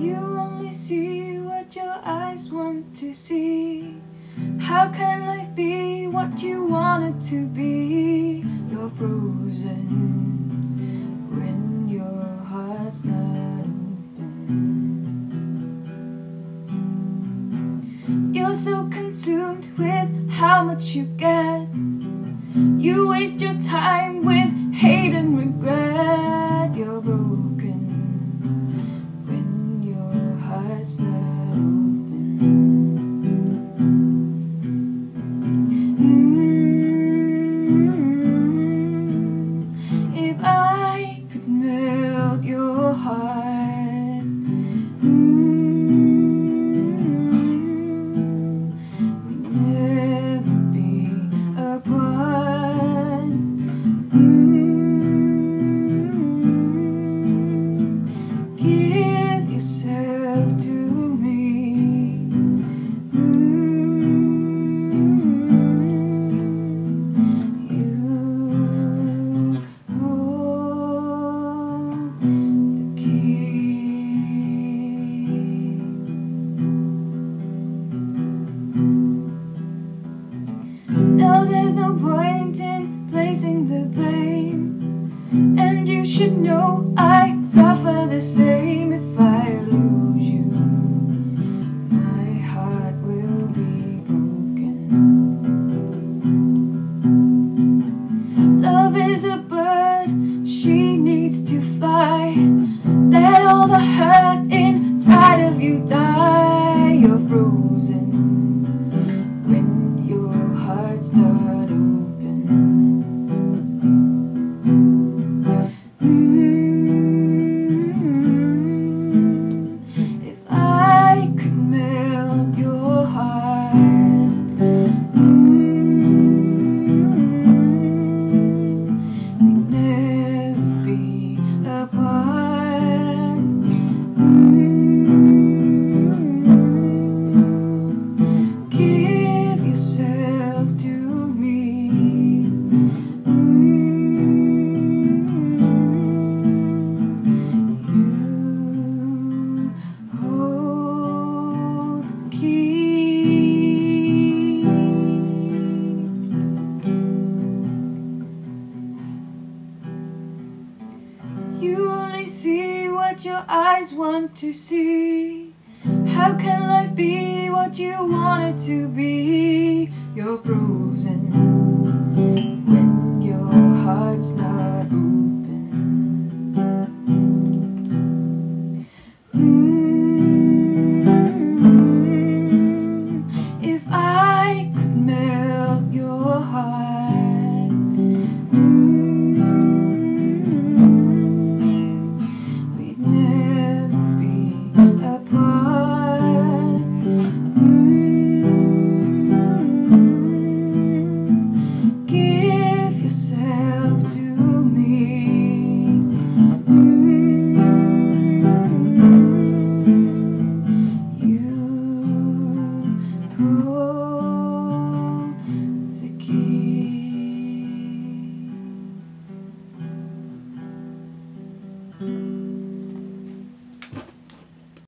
You only see what your eyes want to see. How can life be what you want it to be? You're frozen when your heart's not open. You're so consumed with how much you get. You waste your time with hate and regret. You're broken when your heart's not open. If I could melt your heart, we'd never be apart. Give yourself to me. You hold the key. No, there's no point in placing the blame, and you should know I suffer the same. If I lose you, my heart will be broken. Love is a bird, she needs to fly. Let all the hurt inside of you die. You're frozen when your heart's not open. If I could melt your heart, we'd never be apart. Give yourself to me. You hold the key. You only see what your eyes want to see. How can life be what you want it to be? You're frozen when your heart's not open. If I could melt your heart, we'd never be apart. Give yourself to me. You hold